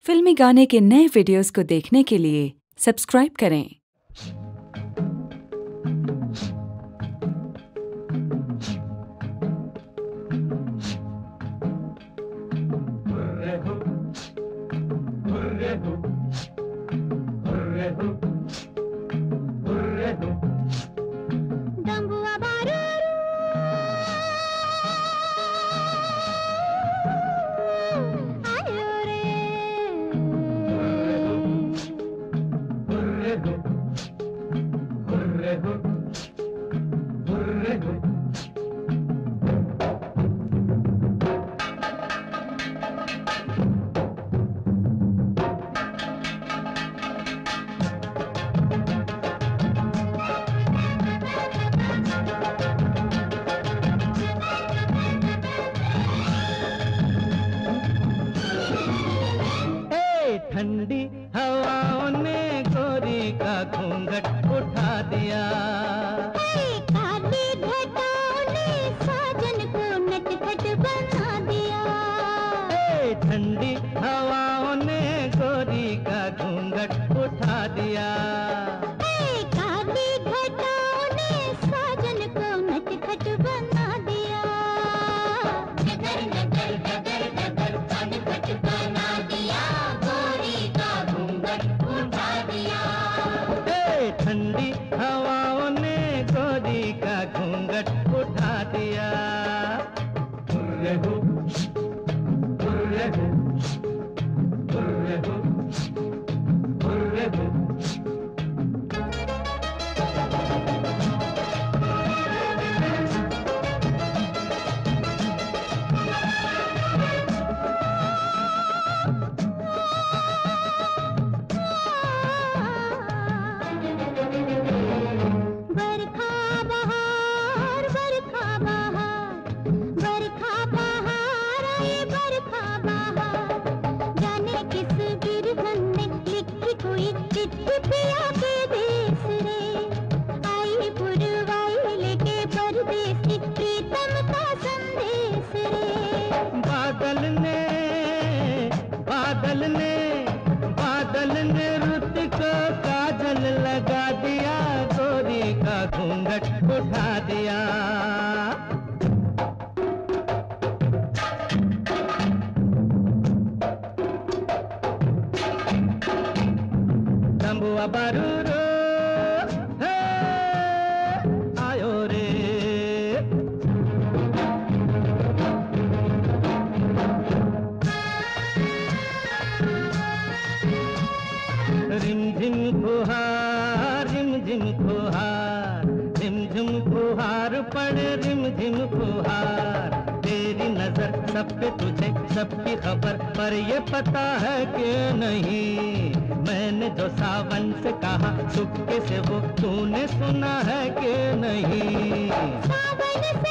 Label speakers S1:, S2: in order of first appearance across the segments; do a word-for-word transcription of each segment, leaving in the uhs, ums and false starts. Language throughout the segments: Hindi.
S1: फिल्मी गाने के नए वीडियोस को देखने के लिए सब्सक्राइब करें।
S2: ठंडी हवाओं ने गोरी का घूंघट उठा दिया।
S3: काली घटाओं ने साजन को नटखट बना दिया।
S2: ठंडी हवाओं ने गोरी का घूंघट उठा दिया।
S3: काली घटाओं ने साजन को नटखट बना दिया। डगर डगर डगर डगर नटखट बना दिया।
S2: ठंडी हवाओं ने गोरी का घूंघट उठा दिया। हुर्रे हो, हुर्रे हो, हुर्रे हो, हुर्रे हो। बादल ने बादल ने बादल ने रुत को काजल लगा दिया। गोरी का घूंघट उठा दिया। तंबुआ बारूरो हे आयो रे। रिम झिम फुहार रिम झिम फुहार रिम झिम फुहार पड़े रिम झिम फुहार। तेरी नजर सब पे तुझे सबकी खबर, पर ये पता है कि नहीं मैंने जो सावन से कहा चुपके से वो तूने सुना है कि नहीं।
S3: सावन से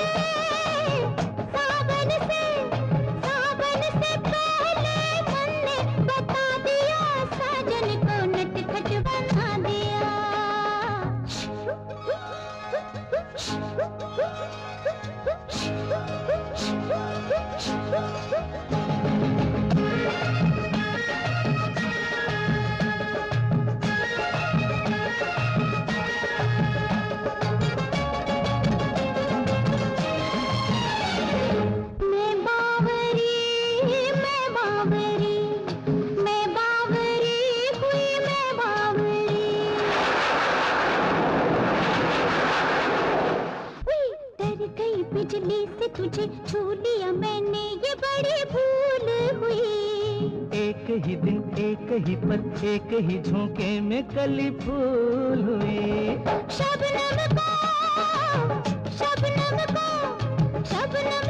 S3: सावन से सावन से पहले मन ने बता दिया। साजन को नटखट बना दिया। बिजली से तुझे छू लिया मैंने, ये बड़ी भूल हुई।
S2: एक ही दिन एक ही पल एक ही झोंके में कली फूल हुई।
S3: शबनम को शबनम को शबनम